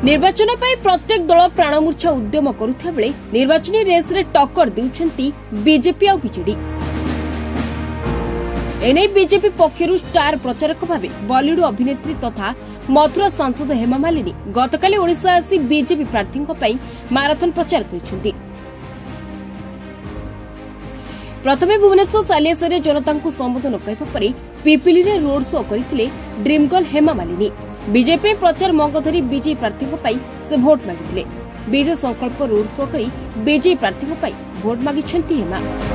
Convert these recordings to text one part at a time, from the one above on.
निर्वाचन पर प्रत्येक दल प्राणमूर्छा उद्यम करुवा बेले निर्वाचन रेस रे टक्कर देउछंती बीजेपी और बीजेडी। एने बीजेपी पक्षरु स्टार प्रचारक भाव बॉलीवुड अभिनेत्री तथा मथुरा सांसद हेमा मालिनी गतकाली ओडिशा आसी बीजेपी प्रार्थीଙ୍କ ପାଇଁ माराथन प्रचार करिसेंती। प्रथमे भुवनेश्वर सालियासरे जनता को संबोधन करबा परे पिपिली रे रोड शो करथिले dream girl Hema Malini. BJP प्रचार मंग धरी बीजेपी प्रार्थीଙ୍କ ପାଇଁ से भोट मागिथिले। विजय संकल्प रोड शो करी बीजेपी प्रार्थीଙ୍କ ପାଇଁ भोट मागिछंती हेमा।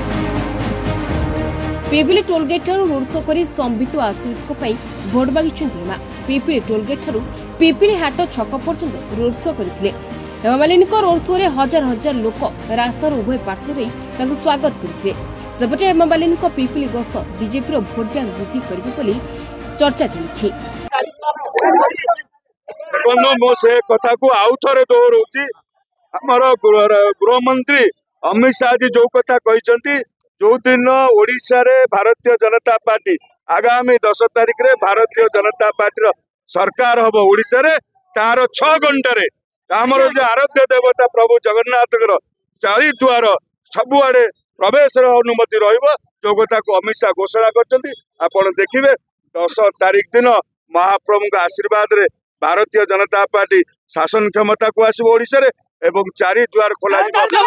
पिपिली टोलगेट ठारू रोड शो करी संबित आश्रित भोट मागिछंती हेमा। पिपिली टोलगेट ठारू पिपिली हाट छक पर्यंत रोड शो करथिले। हेमा मालिनी रोड शो रे हजार हजार लोक रास्तार उभय पार्श्व रही स्वागत करथिले। सेपटे हेमा मालिनी पिपिली गस्त बीजेपी भोट बैंक वृद्धि करिबो बोली चर्चा चली। से कथा को आउ थे दोहराऊँ आमर गृहमंत्री अमित शाह जी जो कथा कहते जो दिन ओडिशा रे भारतीय जनता पार्टी आगामी 10 तारिख रे भारतीय जनता पार्टी सरकार हम ओडिशा रे तार 6 घंटे आमर जो आराध्य देवता प्रभु जगन्नाथ चारि द्वार सबुआड़े प्रवेश अनुमति रहिबो जो कथा को अमित शाह घोषणा करछंती। आपण देखिबे 10 तारिख दिन महाप्रभु का आशीर्वाद रे भारतीय जनता पार्टी शासन क्षमता को आसब ओडिशा रे एवं चारि द्वार खोला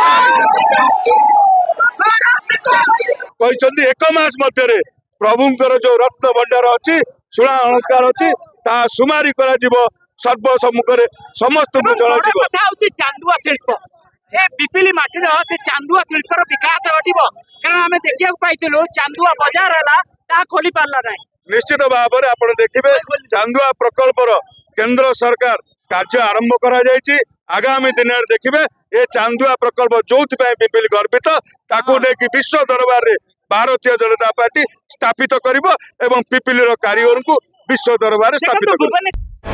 कहते एक मास मध्य प्रभुंकर जो रत्न भंडार अच्छी सुना अलंकार अच्छी ता सुमारी करा जीवो सर्वसम्मुख समस्त को जला जीवो। चांदुआ शिल्प ए पिपिली माटी से चांदुआ शिल्पर विकास घटिबो कारण आमे देखिया पाइतिलु चांदुआ बाजार हला ता खोली पारला नै। निश्चित भाव में आप देखिए चांदुआ प्रकल्पर केंद्र सरकार कार्य आरंभ करा जायछि। आगामी दिन में देखिए ये चांदुआ प्रकल्प जो पिपिली गर्वित ताकू लेकिन विश्व दरबार रे भारतीय जनता पार्टी स्थापित करिबो एवं पिपिली कारीगर को विश्व दरबार स्थापित करिबो।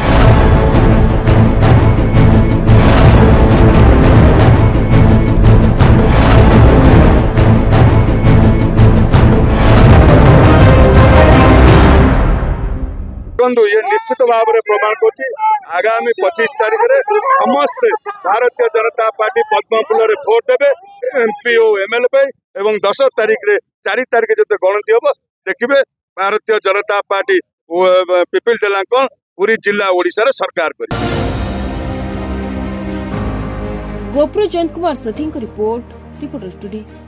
ये निश्चित भाव में प्रमाण कर आगामी 25 तारिख में समस्त भारतीय जनता पार्टी पद्मफूल रे भोट देवे एमपी और एमएलए एवं 10 तारिख में 4 तारिख जो गणति हम देखिए भारतीय जनता पार्टी पिपिल डेलांक पूरी जिला ओडिशा रे सरकार कर। Gopur Jayant Kumar Sethi report reporters today.